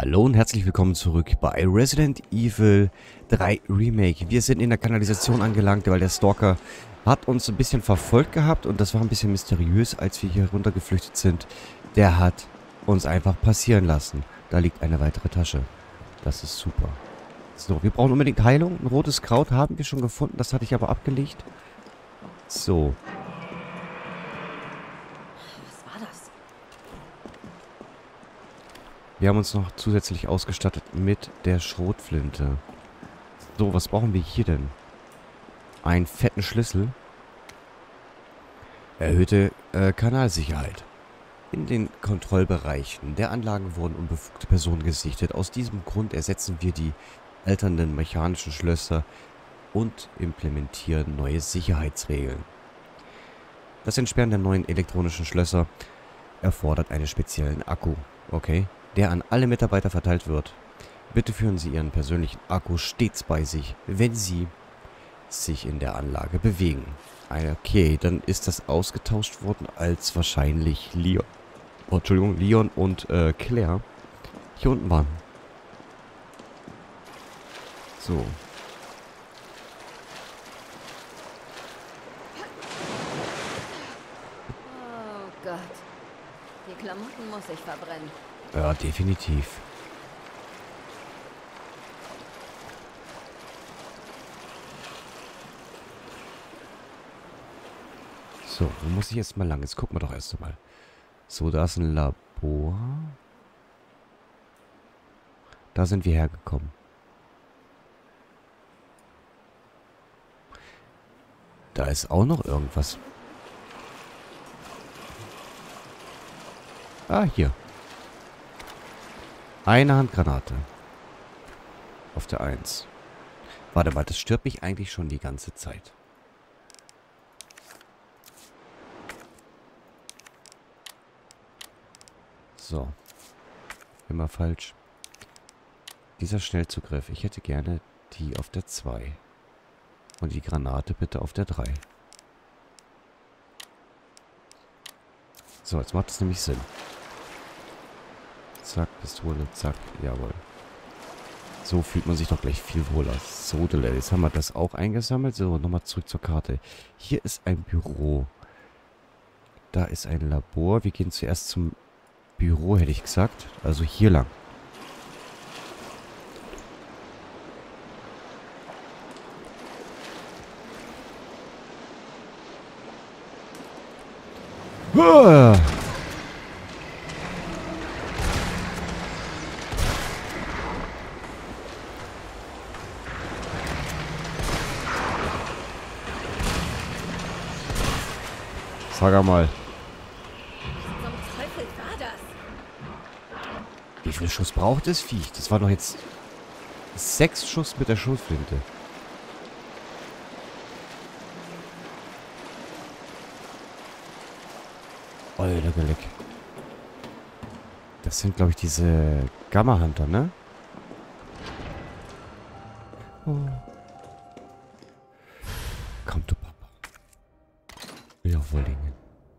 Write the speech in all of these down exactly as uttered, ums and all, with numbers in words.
Hallo und herzlich willkommen zurück bei Resident Evil drei Remake. Wir sind in der Kanalisation angelangt, weil der Stalker hat uns ein bisschen verfolgt gehabt und das war ein bisschen mysteriös, als wir hier runtergeflüchtet sind. Der hat uns einfach passieren lassen. Da liegt eine weitere Tasche. Das ist super. So, wir brauchen unbedingt Heilung. Ein rotes Kraut haben wir schon gefunden, das hatte ich aber abgelegt. So. Was war das? Wir haben uns noch zusätzlich ausgestattet mit der Schrotflinte. So, was brauchen wir hier denn? Einen fetten Schlüssel. Erhöhte äh, Kanalsicherheit. In den Kontrollbereichen der Anlagen wurden unbefugte Personen gesichtet. Aus diesem Grund ersetzen wir die alternden mechanischen Schlösser und implementieren neue Sicherheitsregeln. Das Entsperren der neuen elektronischen Schlösser erfordert einen speziellen Akku. Okay. Der an alle Mitarbeiter verteilt wird. Bitte führen Sie Ihren persönlichen Akku stets bei sich, wenn Sie sich in der Anlage bewegen. Okay, dann ist das ausgetauscht worden als wahrscheinlich Leon. Oh, Entschuldigung, Leon und äh, Claire hier unten waren. So. Oh Gott. Die Klamotten muss ich verbrennen. Ja, definitiv. So, wo muss ich jetzt mal lang? Jetzt gucken wir doch erst einmal. So, da ist ein Labor. Da sind wir hergekommen. Da ist auch noch irgendwas. Ah, hier. Eine Handgranate. Auf der eins. Warte mal, das stört mich eigentlich schon die ganze Zeit. So. Immer falsch. Dieser Schnellzugriff. Ich hätte gerne die auf der zwei. Und die Granate bitte auf der drei. So, jetzt macht es nämlich Sinn. Zack, Pistole, zack, jawohl. So fühlt man sich doch gleich viel wohler. So, jetzt haben wir das auch eingesammelt. So, nochmal zurück zur Karte. Hier ist ein Büro. Da ist ein Labor. Wir gehen zuerst zum Büro, hätte ich gesagt. Also hier lang. Uah! Sag mal. Zum Teufel war das? Wie viel Schuss braucht das Viech? Das war doch jetzt sechs Schuss mit der Schrotflinte. Alter Geleck. Das sind, glaube ich, diese Gamma Hunter, ne? Oh. Komm, du Papa. Ja, Wollingen.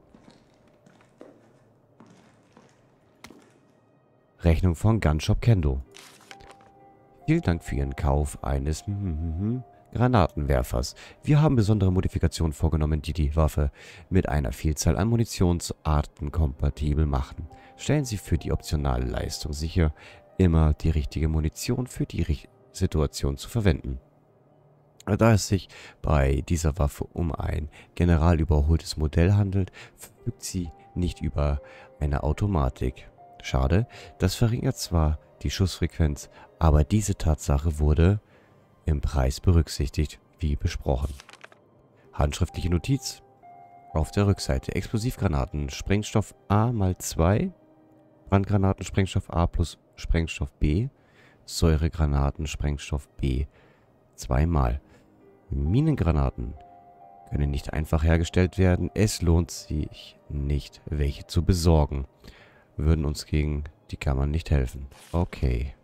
Rechnung von Gunshop Kendo. Vielen Dank für Ihren Kauf eines Granatenwerfers. Wir haben besondere Modifikationen vorgenommen, die die Waffe mit einer Vielzahl an Munitionsarten kompatibel machen. Stellen Sie für die optionale Leistung sicher, immer die richtige Munition für die Ri- Situation zu verwenden. Da es sich bei dieser Waffe um ein generalüberholtes Modell handelt, verfügt sie nicht über eine Automatik. Schade, das verringert zwar die Schussfrequenz, aber diese Tatsache wurde im Preis berücksichtigt, wie besprochen. Handschriftliche Notiz. Auf der Rückseite Explosivgranaten, Sprengstoff A mal zwei, Brandgranaten, Sprengstoff A plus Sprengstoff B, Säuregranaten, Sprengstoff B zweimal. Minengranaten können nicht einfach hergestellt werden. Es lohnt sich nicht, welche zu besorgen. Würden uns gegen die Kammern nicht helfen. Okay.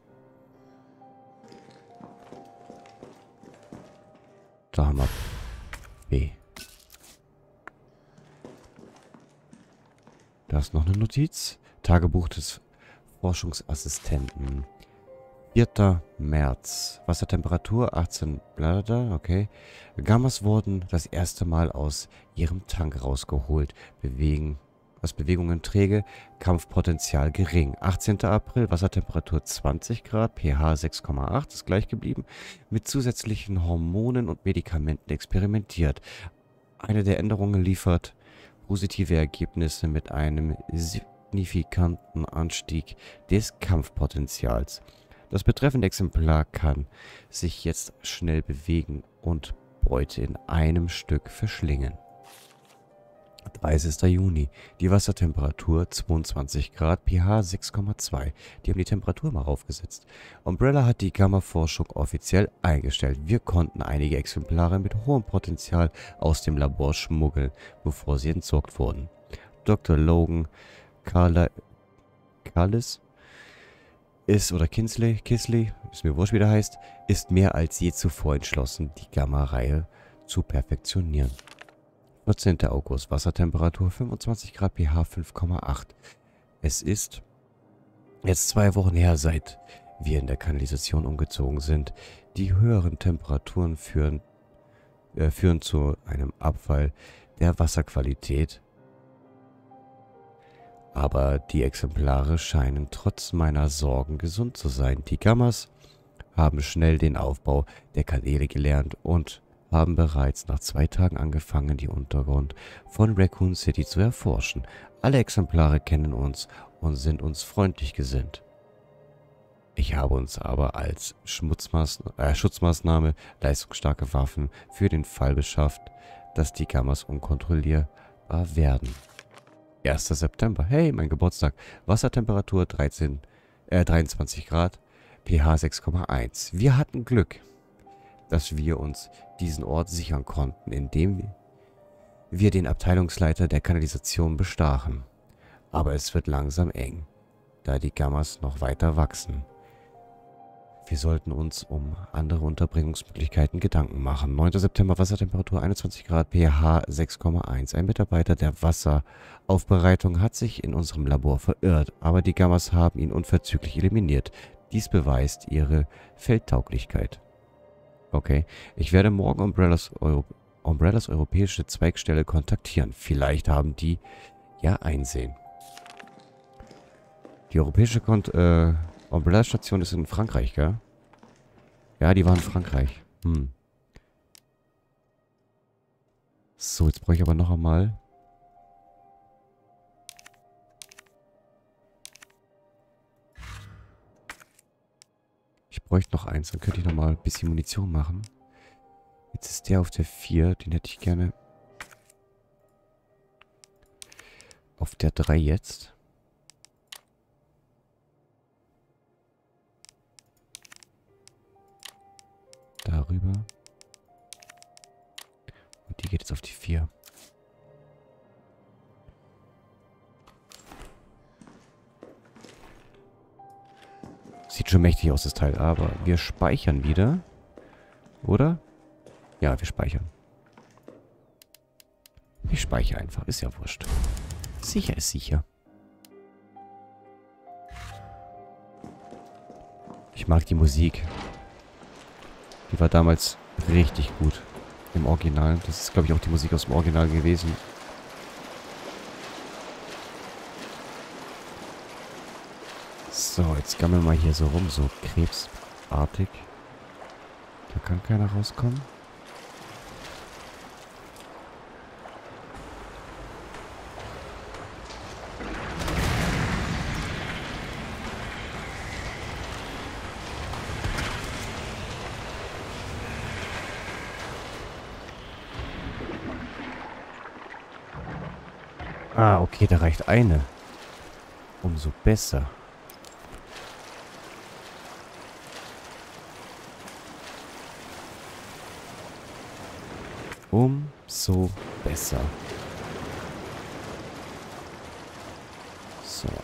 Da haben wir B. Da ist noch eine Notiz. Tagebuch des Forschungsassistenten. vierter März. Wassertemperatur achtzehn Blader, okay. Gammas wurden das erste Mal aus ihrem Tank rausgeholt. Bewegen, was Bewegungen träge, Kampfpotenzial gering. achtzehnter April, Wassertemperatur zwanzig Grad, pH sechs Komma acht, ist gleich geblieben. Mit zusätzlichen Hormonen und Medikamenten experimentiert. Eine der Änderungen liefert positive Ergebnisse mit einem signifikanten Anstieg des Kampfpotenzials. Das betreffende Exemplar kann sich jetzt schnell bewegen und Beute in einem Stück verschlingen. dreißigster Juni. Die Wassertemperatur zweiundzwanzig Grad, pH sechs Komma zwei. Die haben die Temperatur mal raufgesetzt. Umbrella hat die Gamma-Forschung offiziell eingestellt. Wir konnten einige Exemplare mit hohem Potenzial aus dem Labor schmuggeln, bevor sie entsorgt wurden. Doktor Logan Carla Carlis ist, oder Kinsley, Kisley, ist mir wurscht, wie der heißt, ist mehr als je zuvor entschlossen, die Gamma-Reihe zu perfektionieren. vierzehnter August, Wassertemperatur fünfundzwanzig Grad, pH fünf Komma acht. Es ist jetzt zwei Wochen her, seit wir in der Kanalisation umgezogen sind. Die höheren Temperaturen führen, äh, führen zu einem Abfall der Wasserqualität. Aber die Exemplare scheinen trotz meiner Sorgen gesund zu sein. Die Gammas haben schnell den Aufbau der Kanäle gelernt und haben bereits nach zwei Tagen angefangen, die Untergrund von Raccoon City zu erforschen. Alle Exemplare kennen uns und sind uns freundlich gesinnt. Ich habe uns aber als Schmutzmaßna- äh, Schutzmaßnahme leistungsstarke Waffen für den Fall beschafft, dass die Gammas unkontrollierbar werden. erster September. Hey, mein Geburtstag. Wassertemperatur dreizehn, äh, dreiundzwanzig Grad, pH sechs Komma eins. Wir hatten Glück, dass wir uns diesen Ort sichern konnten, indem wir den Abteilungsleiter der Kanalisation bestachen. Aber es wird langsam eng, da die Gammas noch weiter wachsen. Wir sollten uns um andere Unterbringungsmöglichkeiten Gedanken machen. neunter September, Wassertemperatur einundzwanzig Grad, pH sechs Komma eins. Ein Mitarbeiter der Wasseraufbereitung hat sich in unserem Labor verirrt, aber die Gammas haben ihn unverzüglich eliminiert. Dies beweist ihre Feldtauglichkeit. Okay, ich werde morgen Umbrellas, Euro Umbrellas europäische Zweigstelle kontaktieren. Vielleicht haben die ja Einsehen. Die europäische Kont äh, Umbrella-Station ist in Frankreich, gell? Ja, die war in Frankreich. Hm. So, jetzt brauche ich aber noch einmal. Ich bräuchte noch eins, dann könnte ich noch mal ein bisschen Munition machen. Jetzt ist der auf der vier, den hätte ich gerne auf der drei jetzt. Darüber. Und die geht jetzt auf die vier. Sieht schon mächtig aus, das Teil. Aber wir speichern wieder. Oder? Ja, wir speichern. Ich speichere einfach. Ist ja wurscht. Sicher ist sicher. Ich mag die Musik. Die war damals richtig gut. Im Original. Das ist, glaube ich, auch die Musik aus dem Original gewesen. So, jetzt gammeln wir mal hier so rum. So krebsartig. Da kann keiner rauskommen. Ah, okay, da reicht eine. Umso besser. Umso besser. So.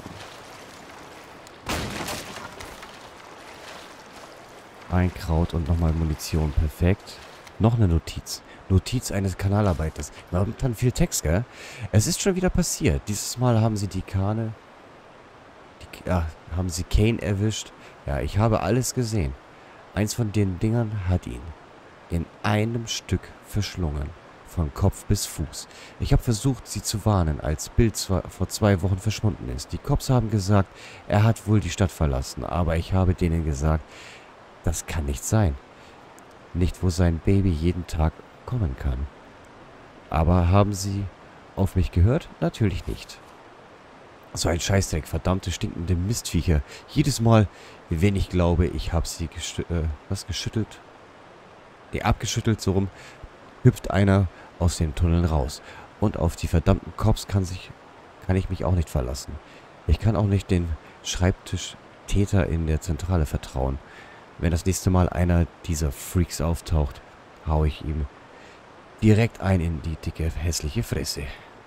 Ein Kraut und nochmal Munition. Perfekt. Noch eine Notiz. Notiz eines Kanalarbeiters. Wir haben dann viel Text, gell? Es ist schon wieder passiert. Dieses Mal haben sie die Kane... Die Ja, haben sie Kane erwischt? Ja, ich habe alles gesehen. Eins von den Dingern hat ihn in einem Stück verschlungen. Von Kopf bis Fuß. Ich habe versucht, sie zu warnen, als Bill zwar vor zwei Wochen verschwunden ist. Die Cops haben gesagt, er hat wohl die Stadt verlassen. Aber ich habe denen gesagt, das kann nicht sein. Nicht, wo sein Baby jeden Tag kommen kann. Aber haben sie auf mich gehört? Natürlich nicht. So ein Scheißdreck, verdammte stinkende Mistviecher. Jedes Mal, wenn ich glaube, ich habe sie gestü äh, was geschüttelt? Nee, abgeschüttelt, so rum, hüpft einer aus den Tunneln raus. Und auf die verdammten Cops kann, sich, kann ich mich auch nicht verlassen. Ich kann auch nicht den Schreibtisch-Täter in der Zentrale vertrauen. Wenn das nächste Mal einer dieser Freaks auftaucht, hau ich ihm direkt ein in die dicke, hässliche Fresse.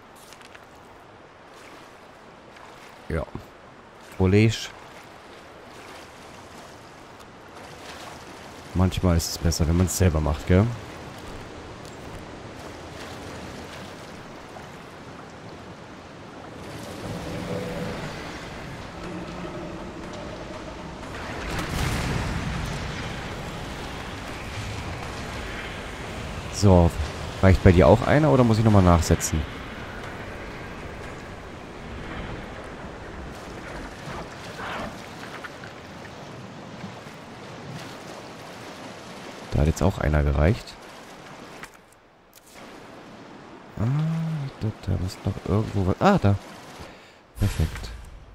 Ja. College. Manchmal ist es besser, wenn man es selber macht, gell? So, reicht bei dir auch einer oder muss ich nochmal nachsetzen? Da hat jetzt auch einer gereicht. Ah, da, da muss noch irgendwo was... Ah, da. Perfekt.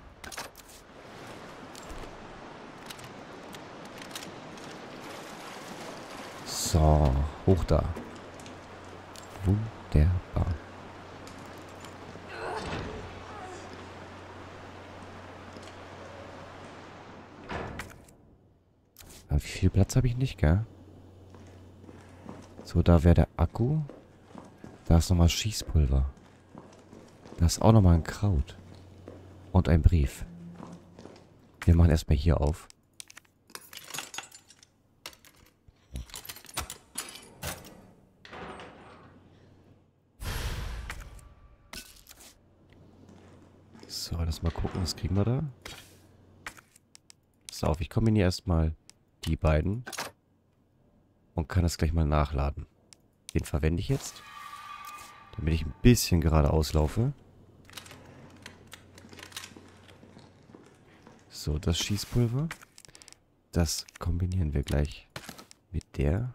So, hoch da. Wunderbar. Aber wie viel Platz habe ich nicht, gell? So, da wäre der Akku. Da ist nochmal Schießpulver. Da ist auch nochmal ein Kraut. Und ein Brief. Wir machen erstmal hier auf. So, lass mal gucken, was kriegen wir da? Pass auf, ich kombiniere erstmal die beiden. Und kann das gleich mal nachladen. Den verwende ich jetzt. Damit ich ein bisschen geradeaus laufe. So, das Schießpulver. Das kombinieren wir gleich mit der.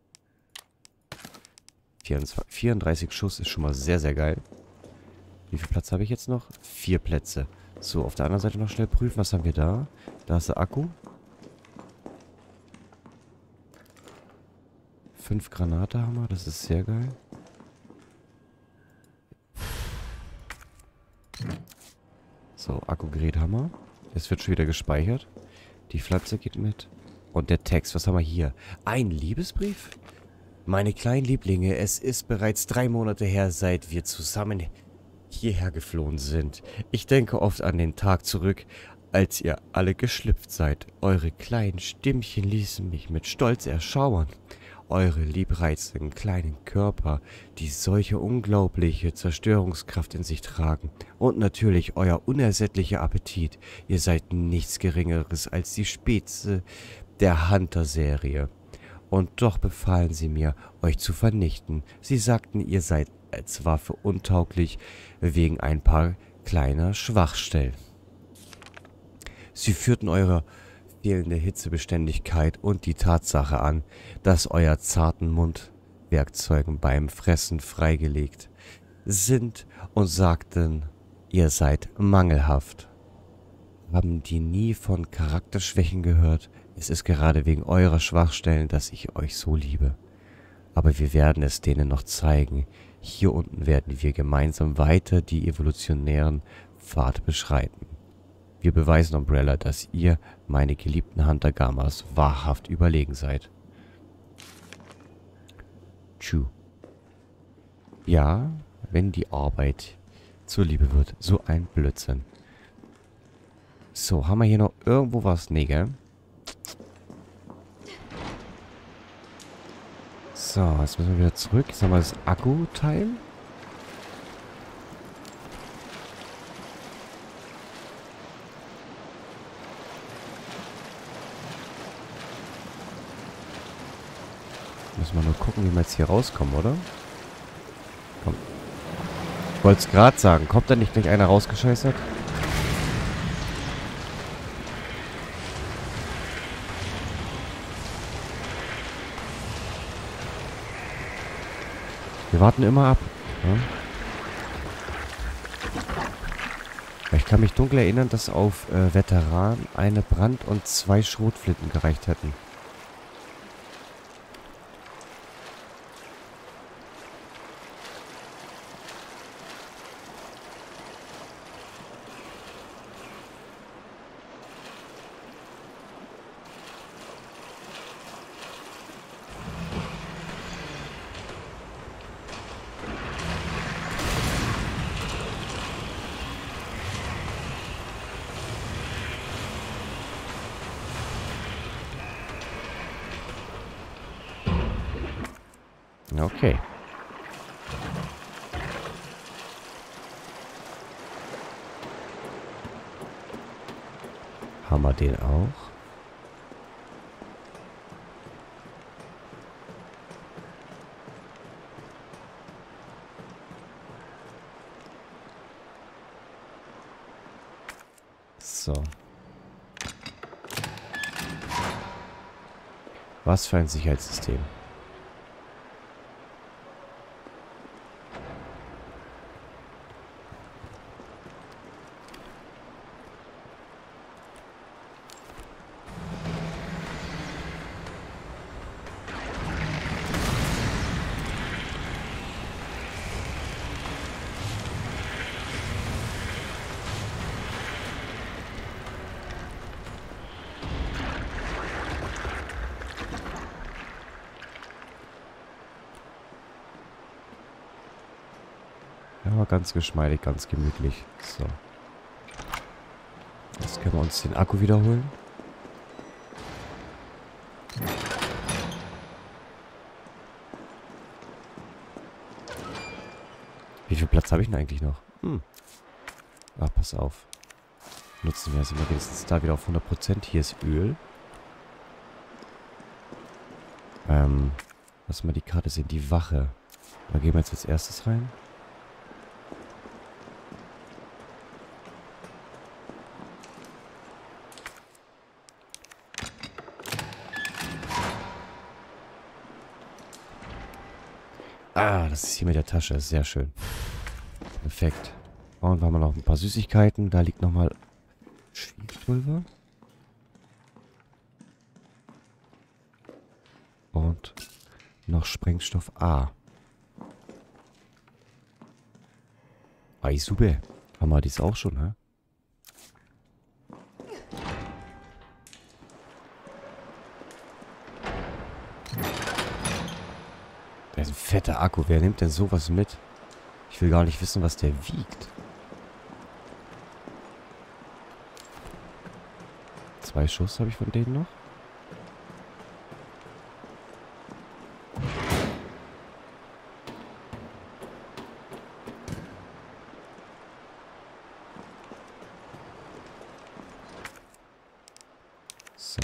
vierundzwanzig, vierunddreißig Schuss ist schon mal sehr, sehr geil. Wie viel Platz habe ich jetzt noch? Vier Plätze. So, auf der anderen Seite noch schnell prüfen. Was haben wir da? Da ist der Akku. Fünf Granate haben wir. Das ist sehr geil. So, Akkugerät haben wir. Es wird schon wieder gespeichert. Die Pflanze geht mit. Und der Text, was haben wir hier? Ein Liebesbrief? Meine kleinen Lieblinge, es ist bereits drei Monate her, seit wir zusammen hierher geflohen sind. Ich denke oft an den Tag zurück, als ihr alle geschlüpft seid. Eure kleinen Stimmchen ließen mich mit Stolz erschauern. Eure liebreizenden kleinen Körper, die solche unglaubliche Zerstörungskraft in sich tragen. Und natürlich euer unersättlicher Appetit. Ihr seid nichts Geringeres als die Spitze der Hunter-Serie. Und doch befahlen sie mir, euch zu vernichten. Sie sagten, ihr seid als Waffe untauglich wegen ein paar kleiner Schwachstellen. Sie führten eure fehlende Hitzebeständigkeit und die Tatsache an, dass euer zarten Mundwerkzeugen beim Fressen freigelegt sind und sagten, ihr seid mangelhaft. Haben die nie von Charakterschwächen gehört? Es ist gerade wegen eurer Schwachstellen, dass ich euch so liebe. Aber wir werden es denen noch zeigen. Hier unten werden wir gemeinsam weiter die evolutionären Pfad beschreiten. Wir beweisen Umbrella, dass ihr, meine geliebten Hunter-Gamas, wahrhaft überlegen seid. Tschu. Ja, wenn die Arbeit zur Liebe wird. So ein Blödsinn. So, haben wir hier noch irgendwo was? Nee, gell? So, jetzt müssen wir wieder zurück. Jetzt haben wir das Akku-Teil. Müssen wir nur gucken, wie wir jetzt hier rauskommen, oder? Komm. Ich wollte es gerade sagen. Kommt da nicht gleich einer rausgescheißert? Wir warten immer ab. Ja? Ich kann mich dunkel erinnern, dass auf äh, Veteran eine Brand- und zwei Schrotflinten gereicht hätten. Okay. Haben wir den auch? So. Was für ein Sicherheitssystem. Ja, ganz geschmeidig, ganz gemütlich. So. Jetzt können wir uns den Akku wiederholen. Wie viel Platz habe ich denn eigentlich noch? Hm. Ach, pass auf. Nutzen wir, sind wir wenigstens da wieder auf hundert Prozent. Hier ist Öl. Ähm, lass mal die Karte sehen. Die Wache. Da gehen wir jetzt als erstes rein. Ah, das ist hier mit der Tasche. Sehr schön. Perfekt. Und wir haben noch ein paar Süßigkeiten. Da liegt nochmal Schwebpulver. Und noch Sprengstoff A. Ei, super. Haben wir dies auch schon, hä? Das ist ein fetter Akku. Wer nimmt denn sowas mit? Ich will gar nicht wissen, was der wiegt. Zwei Schuss habe ich von denen noch. So.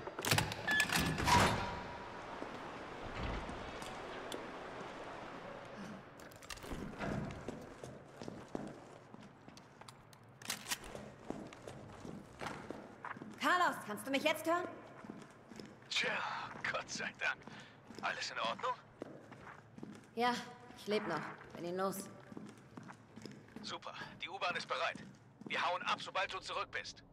Carlos, kannst du mich jetzt hören? Tja, Gott sei Dank. Alles in Ordnung? Ja, ich lebe noch. Bin ihn los. Super, die U-Bahn ist bereit. Wir hauen ab, sobald du zurück bist.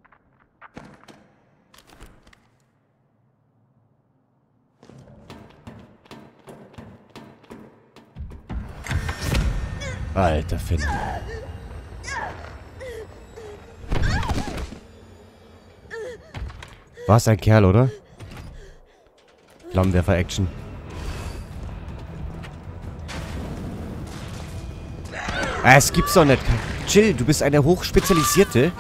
Alter Finn. War's ein Kerl, oder? Flammenwerfer-Action. Ah, es gibt's doch nicht. Chill, du bist eine hochspezialisierte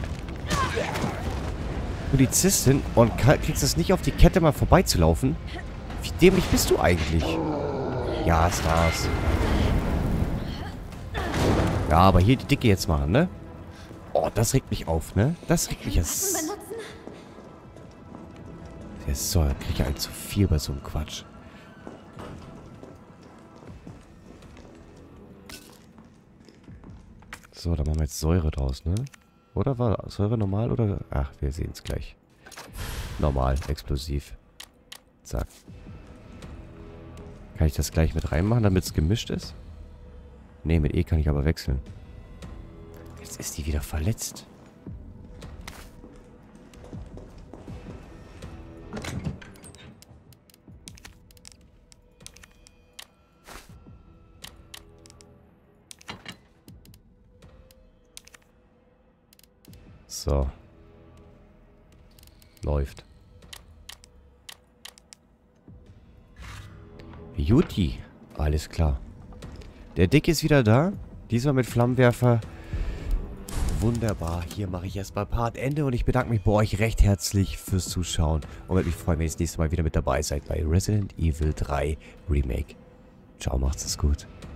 Polizistin und kriegst es nicht auf die Kette, mal vorbeizulaufen. Wie dämlich bist du eigentlich? Ja, das war's. Ja, aber hier die Dicke jetzt machen, ne? Oh, das regt mich auf, ne? Das regt mich jetzt. Der ist so, da krieg ich halt zu viel bei so einem Quatsch. So, da machen wir jetzt Säure draus, ne? Oder war Säure normal oder... Ach, wir sehen es gleich. Normal, explosiv. Zack. Kann ich das gleich mit reinmachen, damit es gemischt ist? Ne, mit E kann ich aber wechseln. Jetzt ist die wieder verletzt. So. Läuft. Juti. Alles klar. Der Dick ist wieder da. Diesmal mit Flammenwerfer. Wunderbar. Hier mache ich erstmal Part Ende und ich bedanke mich bei euch recht herzlich fürs Zuschauen. Und würde mich freuen, wenn ihr das nächste Mal wieder mit dabei seid bei Resident Evil drei Remake. Ciao, macht's es gut.